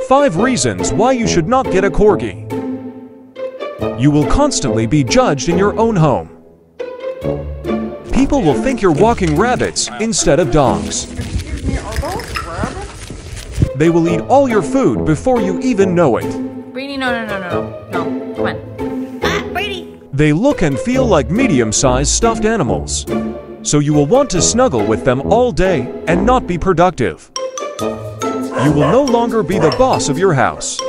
5 reasons why you should not get a Corgi. You will constantly be judged in your own home. People will think you're walking rabbits instead of dogs. Excuse me, are those rabbits? They will eat all your food before you even know it. Brady, no, come on. Ah, Brady! They look and feel like medium-sized stuffed animals. So you will want to snuggle with them all day and not be productive. You will no longer be the boss of your house.